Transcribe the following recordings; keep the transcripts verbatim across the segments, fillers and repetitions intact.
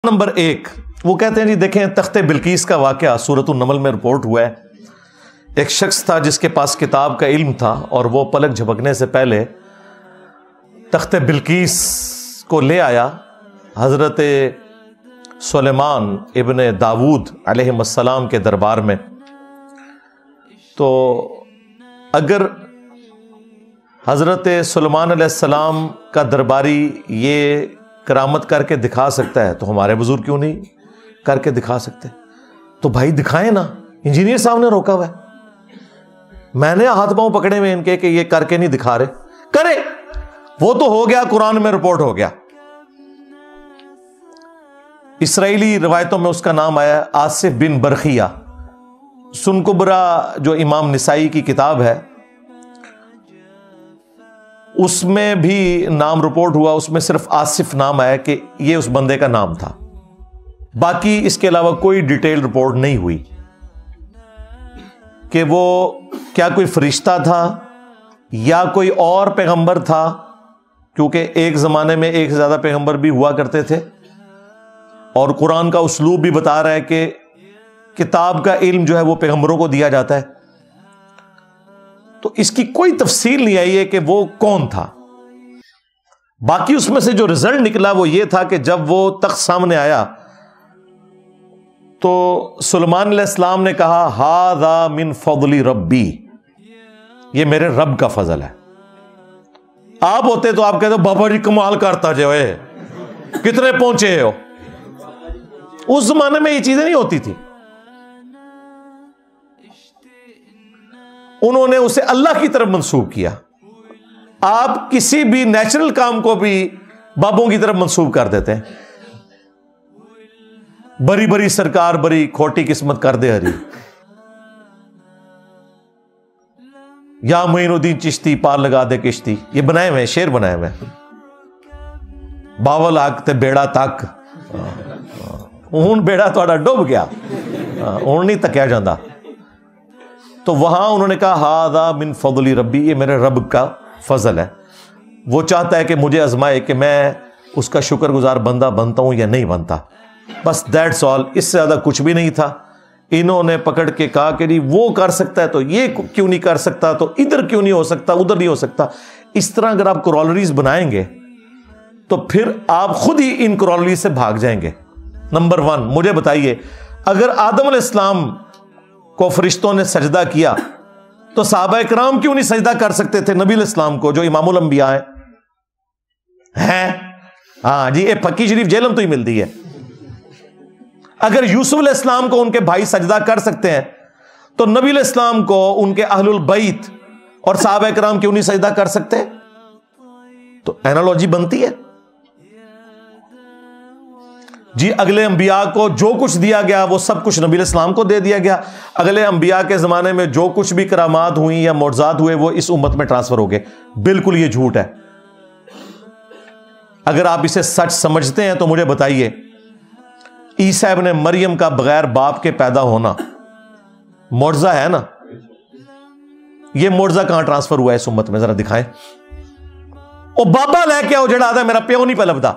Number ایک وہ کہتے ہیں جی دیکھیں تخت بلقیس کا واقعہ سورۃ النمل میں رپورٹ ہوا ہے. ایک شخص تھا جس کے پاس کتاب کا علم تھا اور وہ پلک جھپکنے سے پہلے تخت بلقیس کو لے آیا حضرت سلیمان ابن داود علیہ السلام کے دربار میں. تو اگر حضرت سلیمان علیہ السلام کا درباری یہ کرامت کر کے دکھا سکتا ہے تو ہمارے بزرگ کیوں نہیں کر کے دکھا سکتے؟ تو بھائی دکھائیں نا. انجینئر صاحب نے روکا ہوا ہے, میں نے ہاتھ پاؤں پکڑے ہوئے ان کے کہ یہ کر کے نہیں دکھا رہے, کرے. وہ تو ہو گیا, قرآن میں رپورٹ ہو گیا. اسرائیلی روایتوں میں اس کا نام آیا آصف بن برخیہ. سن کبرا جو امام نسائی کی کتاب ہے اس میں بھی نام رپورٹ ہوا, اس میں صرف آصف نام آیا کہ یہ اس بندے کا نام تھا. باقی اس کے علاوہ کوئی ڈیٹیل رپورٹ نہیں ہوئی کہ وہ کیا کوئی فرشتہ تھا یا کوئی اور پیغمبر تھا, کیونکہ ایک زمانے میں ایک سے زیادہ پیغمبر بھی ہوا کرتے تھے اور قرآن کا اسلوب بھی بتا رہا ہے کہ کتاب کا علم جو ہے وہ پیغمبروں کو دیا جاتا ہے. تو اس کی کوئی تفصیل نہیں آئی ہے کہ وہ کون تھا. باقی اس میں سے جو رزلٹ نکلا وہ یہ تھا کہ جب وہ تخت سامنے آیا تو سلیمان علیہ السلام نے کہا ھذا من فضل ربی, یہ میرے رب کا فضل ہے. آپ ہوتے تو آپ کہتے ہو بابا جی کمال کرتا جو ہے, کتنے پہنچے ہو. اس زمانے میں یہ چیزیں نہیں ہوتی تھی. انہوں نے اسے اللہ کی طرف منسوب کیا. آپ کسی بھی نیچرل کام کو بھی بابوں کی طرف منسوب کر دیتے ہیں. بری بری سرکار بری کھوٹی قسمت کر دے ہری, یا معین الدین چشتی پار لگا دے کشتی, یہ بنائے ہوئے شعر بنائے ہوئے. باول آگ تے بیڑا تک, ہوں بیڑا تھوڑا ڈوب گیا, ہوں نہیں تکیا جاندہ. تو وہاں انہوں نے کہا ھذا من فضل ربی, یہ میرے رب کا فضل ہے. وہ چاہتا ہے کہ مجھے آزمائے کہ میں اس کا شکر گزار بندہ بنتا ہوں یا نہیں بنتا, بس دیٹس آل. اس سے زیادہ کچھ بھی نہیں تھا. انہوں نے پکڑ کے کہا کہ نہیں وہ کر سکتا ہے تو یہ کیوں نہیں کر سکتا, تو ادھر کیوں نہیں ہو سکتا, ادھر نہیں ہو سکتا. اس طرح اگر آپ کرولریز بنائیں گے تو پھر آپ خود ہی ان کرولریز سے بھاگ جائیں گے. نمبر ون, مجھے بتائیے اگر آدم علیہ السلام کو فرشتوں نے سجدہ کیا تو صحابہ کرام کیوں نہیں سجدہ کر سکتے تھے نبی علیہ السلام کو جو امام الانبیاء ہیں ہیں ہاں جی, یہ پکی شریف جیلم تو ہی ملتی ہے. اگر یوسف علیہ السلام کو ان کے بھائی سجدہ کر سکتے ہیں تو نبی علیہ السلام کو ان کے اہل البیت اور صحابہ کرام کیوں نہیں سجدہ کر سکتے؟ تو اینالوجی بنتی ہے جی. اگلے انبیاء کو جو کچھ دیا گیا وہ سب کچھ نبی علیہ السلام کو دے دیا گیا. اگلے انبیاء کے زمانے میں جو کچھ بھی کرامات ہوئیں یا معجزات ہوئے وہ اس امت میں ٹرانسفر ہو گئے. بالکل یہ جھوٹ ہے. اگر آپ اسے سچ سمجھتے ہیں تو مجھے بتائیے عیسیٰ ابن مریم کا بغیر باپ کے پیدا ہونا معجزہ ہے نا, یہ معجزہ کہاں ٹرانسفر ہوا ہے اس امت میں؟ ذرا دکھائیں. او بابا لے کے آؤ جڑا آدھا میرا پیو نہیں پہ لبدا.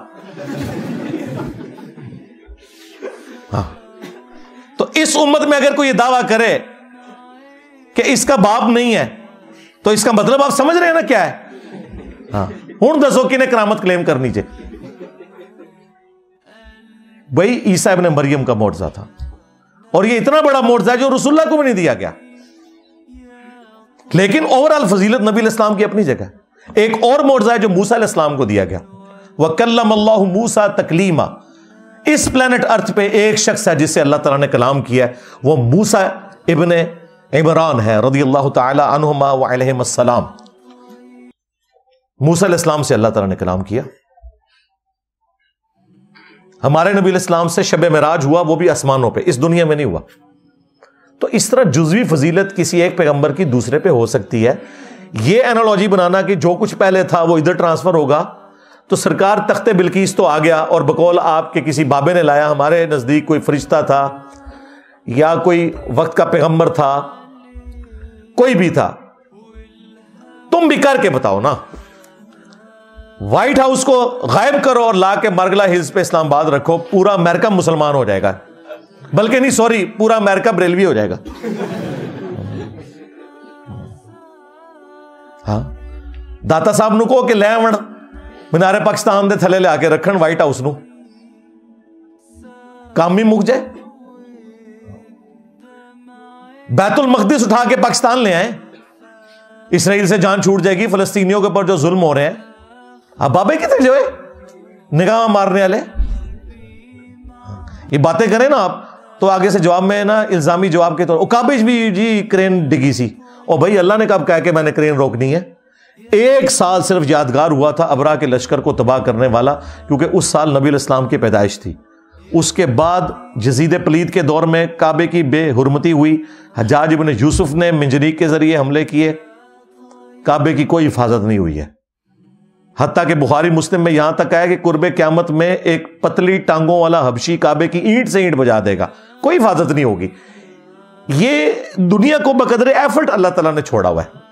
تو اس امت میں اگر کوئی یہ دعویٰ کرے کہ اس کا باپ نہیں ہے تو اس کا مطلب آپ سمجھ رہے ہیں نا کیا ہے؟ ہاں ہوں دسو کہ نے کرامت کلیم کرنی چاہیے. بھائی عیسیٰ ابن مریم کا معجزہ تھا اور یہ اتنا بڑا معجزہ ہے جو رسول اللہ کو بھی نہیں دیا گیا, لیکن اوور آل فضیلت نبی علیہ السلام کی اپنی جگہ. ایک اور معجزہ ہے جو موسیٰ علیہ السلام کو دیا گیا, وَكَلَّمَ اللَّهُ مُوسَىٰ تَكْلِيمًا. اس پلانٹ ارتھ پہ ایک شخص ہے جس سے اللہ تعالیٰ نے کلام کیا ہے, وہ موسیٰ ابن عمران ہے رضی اللہ تعالی عنہما وعلیہم السلام. موسیٰ علیہ السلام سے اللہ تعالیٰ نے کلام کیا. ہمارے نبی علیہ السلام سے شب معراج ہوا, وہ بھی آسمانوں پہ, اس دنیا میں نہیں ہوا. تو اس طرح جزوی فضیلت کسی ایک پیغمبر کی دوسرے پہ ہو سکتی ہے. یہ اینالوجی بنانا کہ جو کچھ پہلے تھا وہ ادھر ٹرانسفر ہوگا, تو سرکار تخت بلقیس تو آ گیا اور بقول آپ کے کسی بابے نے لایا, ہمارے نزدیک کوئی فرشتہ تھا یا کوئی وقت کا پیغمبر تھا, کوئی بھی تھا, تم بھی کر کے بتاؤ نا. وائٹ ہاؤس کو غائب کرو اور لا کے مرگلا ہلز پہ اسلام آباد رکھو, پورا امریکہ مسلمان ہو جائے گا, بلکہ نہیں سوری پورا امریکہ بریلوی ہو جائے گا. ہاں داتا صاحب نو کہو کہ لے آون مینار پاکستان دے تھلے لے آ کے رکھن وائٹ ہاؤس نو, کام بھی مک جائے. بیت المقدس اٹھا کے پاکستان لے آئیں, اسرائیل سے جان چھوٹ جائے گی. فلسطینیوں کے اوپر جو ظلم ہو رہے ہیں, اب بابے کتنے جو ہے نگاہ مارنے والے یہ باتیں کریں نا آپ, تو آگے سے جواب میں نا الزامی جواب کے طور پر کابج بھی جی کرین ڈگی سی, اور بھائی اللہ نے کب کہا کہ میں نے کرین روکنی ہے؟ ایک سال صرف یادگار ہوا تھا ابرا کے لشکر کو تباہ کرنے والا, کیونکہ اس سال نبی علیہ السلام کی پیدائش تھی. اس کے بعد یزید پلید کے دور میں کعبے کی بے حرمتی ہوئی, حجاج ابن یوسف نے منجنیق کے ذریعے حملے کیے, کعبے کی کوئی حفاظت نہیں ہوئی ہے. حتیٰ کہ بخاری مسلم میں یہاں تک آیا کہ قرب قیامت میں ایک پتلی ٹانگوں والا حبشی کعبے کی اینٹ سے اینٹ بجا دے گا, کوئی حفاظت نہیں ہوگی. یہ دنیا کو بقدر ایفرٹ اللہ تعالیٰ نے چھوڑا ہوا ہے.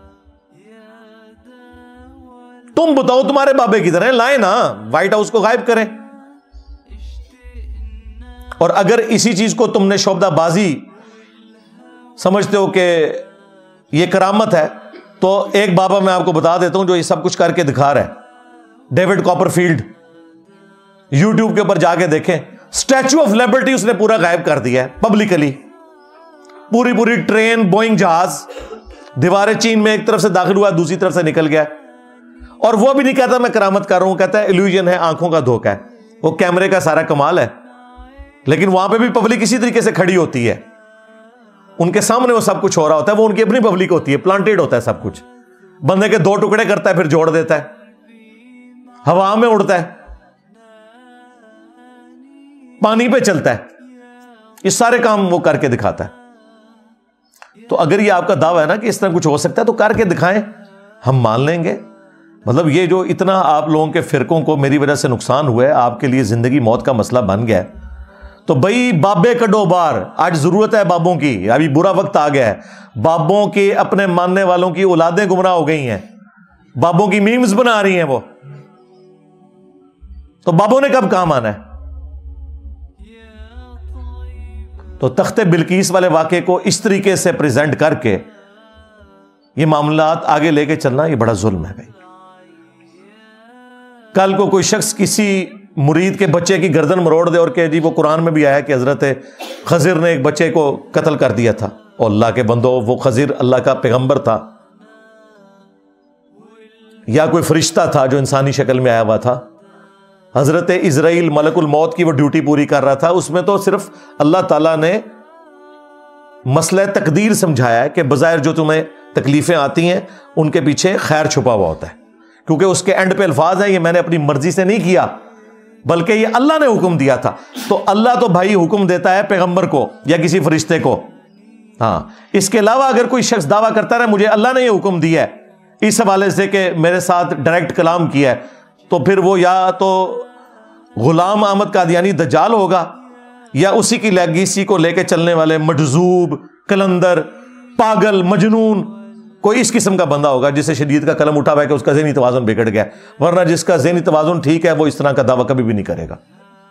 تم بتاؤ تمہارے بابے کی طرح لائیں نا وائٹ ہاؤس کو غائب کریں. اور اگر اسی چیز کو تم نے شعبدہ بازی سمجھتے ہو کہ یہ کرامت ہے, تو ایک بابا میں آپ کو بتا دیتا ہوں جو یہ سب کچھ کر کے دکھا رہا ہے, ڈیوڈ کاپر فیلڈ. یوٹیوب کے اوپر جا کے دیکھیں, اسٹیچو آف لبرٹی اس نے پورا غائب کر دیا ہے پبلکلی. پوری پوری ٹرین, بوئنگ جہاز, دیواریں چین میں ایک طرف سے داخل ہوا دوسری طرف سے نکل گیا. اور وہ بھی نہیں کہتا میں کرامت کر رہا ہوں, کہتا ہے ایلیوژن ہے, آنکھوں کا دھوکہ ہے. وہ کیمرے کا سارا کمال ہے, لیکن وہاں پہ بھی پبلک اسی طریقے سے کھڑی ہوتی ہے, ان کے سامنے وہ سب کچھ ہو رہا ہوتا ہے. وہ ان کی اپنی پبلک ہوتی ہے, پلانٹیڈ ہوتا ہے سب کچھ. بندے کے دو ٹکڑے کرتا ہے پھر جوڑ دیتا ہے, ہوا میں اڑتا ہے, پانی پہ چلتا ہے, یہ سارے کام وہ کر کے دکھاتا ہے. تو اگر یہ آپ کا دعویٰ ہے نا کہ اس طرح کچھ ہو سکتا ہے تو کر کے دکھائیں, ہم مان لیں گے. مطلب یہ جو اتنا آپ لوگوں کے فرقوں کو میری وجہ سے نقصان ہوا ہے, آپ کے لیے زندگی موت کا مسئلہ بن گیا ہے, تو بھائی بابے کڈو بار. آج ضرورت ہے بابوں کی, ابھی برا وقت آ گیا ہے. بابوں کے اپنے ماننے والوں کی اولادیں گمراہ ہو گئی ہیں, بابوں کی میمز بنا رہی ہیں وہ, تو بابوں نے کب کام آنا ہے؟ تو تخت بلقیس والے واقعے کو اس طریقے سے پریزنٹ کر کے یہ معاملات آگے لے کے چلنا, یہ بڑا ظلم ہے بھائی. کل کو کوئی شخص کسی مرید کے بچے کی گردن مروڑ دے اور کہ جی وہ قرآن میں بھی آیا کہ حضرت خضر نے ایک بچے کو قتل کر دیا تھا, اور اللہ کے بندو وہ خضر اللہ کا پیغمبر تھا یا کوئی فرشتہ تھا جو انسانی شکل میں آیا ہوا تھا. حضرت اسرائیل ملک الموت کی وہ ڈیوٹی پوری کر رہا تھا. اس میں تو صرف اللہ تعالیٰ نے مسئلہ تقدیر سمجھایا ہے کہ بظاہر جو تمہیں تکلیفیں آتی ہیں ان کے پیچھے خیر چھپا ہوا ہوتا ہے, کیونکہ اس کے اینڈ پہ الفاظ ہیں یہ میں نے اپنی مرضی سے نہیں کیا بلکہ یہ اللہ نے حکم دیا تھا. تو اللہ تو بھائی حکم دیتا ہے پیغمبر کو یا کسی فرشتے کو. ہاں اس کے علاوہ اگر کوئی شخص دعویٰ کرتا رہے مجھے اللہ نے یہ حکم دیا ہے اس حوالے سے کہ میرے ساتھ ڈائریکٹ کلام کیا ہے, تو پھر وہ یا تو غلام احمد قادیانی دجال ہوگا یا اسی کی لیگیسی کو لے کے چلنے والے مجذوب, کلندر, پاگل, مجنون کوئی اس قسم کا بندہ ہوگا جسے شریعت کا قلم اٹھا ہوا ہے کہ اس کا ذہنی توازن بگڑ گیا. ورنہ جس کا ذہنی توازن ٹھیک ہے وہ اس طرح کا دعویٰ کبھی بھی نہیں کرے گا.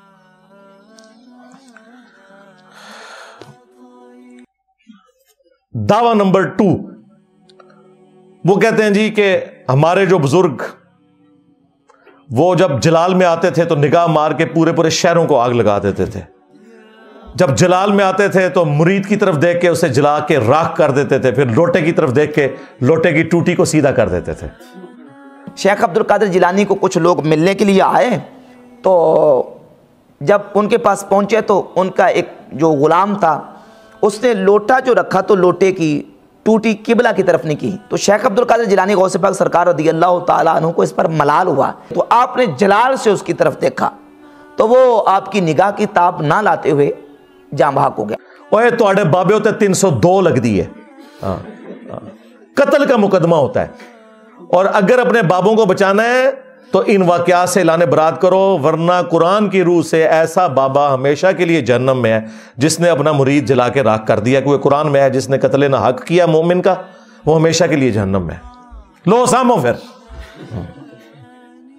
دعویٰ نمبر ٹو, وہ کہتے ہیں جی کہ ہمارے جو بزرگ وہ جب جلال میں آتے تھے تو نگاہ مار کے پورے پورے شہروں کو آگ لگا دیتے تھے. جب جلال میں آتے تھے تو مرید کی طرف دیکھ کے اسے جلا کے راکھ کر دیتے تھے, پھر لوٹے کی طرف دیکھ کے لوٹے کی ٹوٹی کو سیدھا کر دیتے تھے. شیخ عبد القادر جیلانی کو کچھ لوگ ملنے کے لیے آئے, تو جب ان کے پاس پہنچے تو ان کا ایک جو غلام تھا اس نے لوٹا جو رکھا تو لوٹے کی ٹوٹی قبلہ کی طرف نہیں کی. تو شیخ عبد القادر جیلانی غوث پاک سرکار رضی اللہ تعالیٰ عنہ کو اس پر ملال ہوا, تو آپ نے جلال سے اس کی طرف دیکھا تو وہ آپ کی نگاہ کی تاب نہ لاتے ہوئے جاں بحق ہو گیا. اوے تواڈے بابے ہوتے تین سو دو لگ دی ہے, قتل کا مقدمہ ہوتا ہے. اور اگر اپنے بابوں کو بچانا ہے تو ان واقعات سے اعلان برات کرو, ورنہ قرآن کی روح سے ایسا بابا ہمیشہ کے لیے جہنم میں ہے جس نے اپنا مرید جلا کے راکھ کر دیا. کیونکہ قرآن میں ہے جس نے قتل نہ حق کیا مومن کا وہ ہمیشہ کے لیے جہنم میں ہے. لو سامو پھر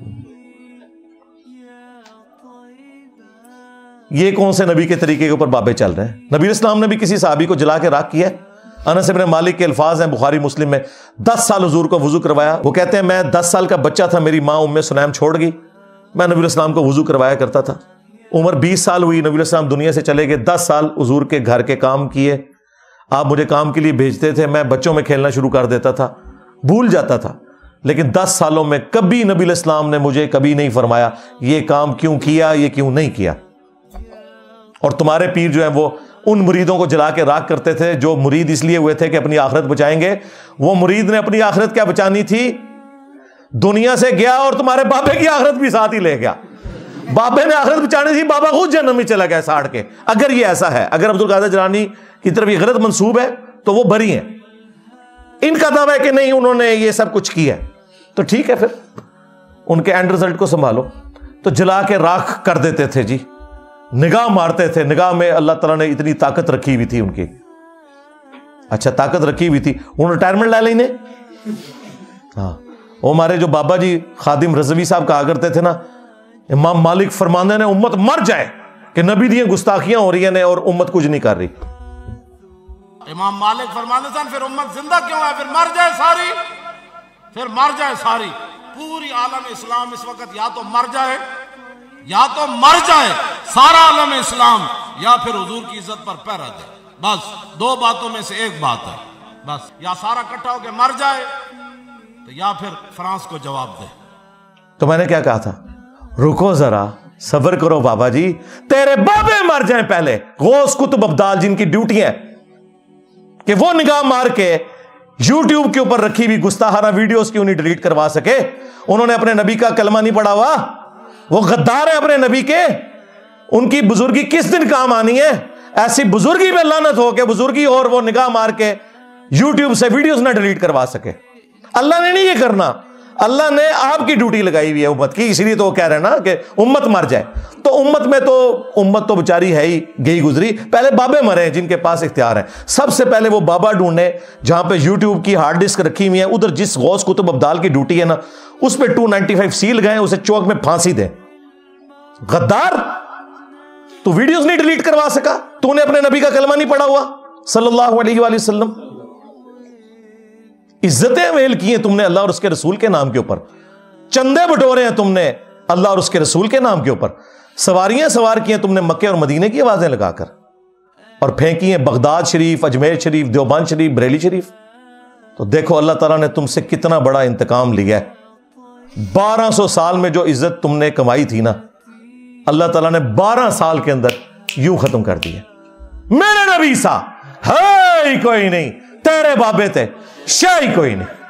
یہ کون سے نبی کے طریقے کے اوپر بابے چل رہے ہیں؟ نبی اسلام نے بھی کسی صحابی کو جلا کے راکھ کیا ہے؟ انس بن مالک کے الفاظ ہیں بخاری مسلم میں، دس سال حضور کو وضو کروایا. وہ کہتے ہیں میں دس سال کا بچہ تھا، میری ماں ام سلیم چھوڑ گئی، میں نبی الاسلام کو وضو کروایا کرتا تھا. عمر بیس سال ہوئی، نبی الاسلام دنیا سے چلے گئے، دس سال حضور کے گھر کے کام کیے، آپ مجھے کام کے لیے بھیجتے تھے، میں بچوں میں کھیلنا شروع کر دیتا تھا، بھول جاتا تھا. لیکن دس سالوں میں کبھی نبی الاسلام نے مجھے کبھی نہیں فرمایا یہ کام کیوں کیا، یہ کیوں نہیں کیا. اور تمہارے پیر جو ہیں وہ ان مریدوں کو جلا کے راکھ کرتے تھے جو مرید اس لیے ہوئے تھے کہ اپنی آخرت بچائیں گے. وہ مرید نے اپنی آخرت کیا بچانی تھی؟ دنیا سے گیا اور تمہارے بابے کی آخرت بھی ساتھ ہی لے گیا. بابے نے آخرت بچانی تھی، بابا خود جہنم میں چلا گیا ساڑ کے. اگر یہ ایسا ہے، اگر عبد القادر جیلانی کی طرف یہ غلط منسوب ہے تو وہ بری ہیں. ان کا دعویٰ ہے کہ نہیں انہوں نے یہ سب کچھ کیا ہے، تو ٹھیک ہے، پھر ان کے اینڈ رزلٹ کو سنبھالو. تو جلا کے راکھ کر دیتے تھے جی، نگاہ مارتے تھے. نگاہ میں اللہ تعالیٰ نے اتنی طاقت رکھی ہوئی تھی ان کی. اچھا طاقت رکھی ہوئی تھی، انہوں نے ریٹائرمنٹ لے لیں. ہاں وہ ہمارے جو بابا جی خادم رضوی صاحب کہا کرتے تھے نا، امام مالک فرماندے نے امت مر جائے کہ نبی دی گستاخیاں ہو رہی ہیں اور امت کچھ نہیں کر رہی. امام مالک فرماندے سن پھر امت زندہ کیوں ہے؟ پھر مر جائے ساری، پھر مر جائے ساری. پوری عالم اسلام اس وقت یا تو مر جائے، یا تو مر جائے سارا عالم اسلام، یا پھر حضور کی عزت پر پہرا دے. بس دو باتوں میں سے ایک بات ہے. بس یا سارا اکٹھا ہو کے مر جائے تو یا پھر فرانس کو جواب دے. تو میں نے کیا کہا تھا؟ رکو ذرا، صبر کرو بابا جی، تیرے بابے مر جائیں پہلے. غوث قطب ابدال جن کی ڈیوٹی ہے کہ وہ نگاہ مار کے یوٹیوب کے اوپر رکھی ہوئی گستاخانہ ویڈیوز کیوں نہیں ڈیلیٹ کروا سکے؟ انہوں نے اپنے نبی کا کلمہ نہیں پڑھا ہوا؟ وہ غدار ہیں اپنے نبی کے. ان کی بزرگی کس دن کام آنی ہے؟ ایسی بزرگی میں لعنت ہو کے بزرگی اور وہ نگاہ مار کے یوٹیوب سے ویڈیوز نہ ڈیلیٹ کروا سکے. اللہ نے نہیں یہ کرنا، اللہ نے آپ کی ڈیوٹی لگائی ہوئی ہے امت کی. اسی لیے تو وہ کہہ رہے ہیں نا کہ امت مر جائے. تو امت میں تو امت تو بیچاری ہے ہی گئی گزری، پہلے بابے مرے جن کے پاس اختیار ہے. سب سے پہلے وہ بابا ڈھونڈنے جہاں پہ یوٹیوب کی ہارڈ ڈسک رکھی ہوئی ہے، ادھر جس غوث قطب ابدال کی ڈیوٹی ہے نا اس پہ ٹو نائنٹی فائیو سی لگائیں، اسے چوک میں پھانسی دیں. غدار، تو ویڈیوز نہیں ڈیلیٹ کروا سکا؟ تو نے اپنے نبی کا کلمہ نہیں پڑھا ہوا صلی اللہ علیہ وآلہ وسلم؟ عزتیں ویل کی ہیں تم نے اللہ اور اس کے رسول کے نام کے اوپر، چندے بٹورے ہیں تم نے اللہ اور اس کے رسول کے نام کے اوپر، سواریاں سوار کی ہیں تم نے مکے اور مدینے کی آوازیں لگا کر، اور پھینکی ہیں بغداد شریف، اجمیر شریف، دیوبند شریف، بریلی شریف. تو دیکھو اللہ تعالیٰ نے تم سے کتنا بڑا انتقام لیا ہے. بارہ سو سال میں جو عزت تم نے کمائی تھی نا، اللہ تعالیٰ نے بارہ سال کے اندر یوں ختم کر دی ہے. میرے نبی سا ہے کوئی نہیں، تیرے بابے تھے شاہی کوئی نہیں.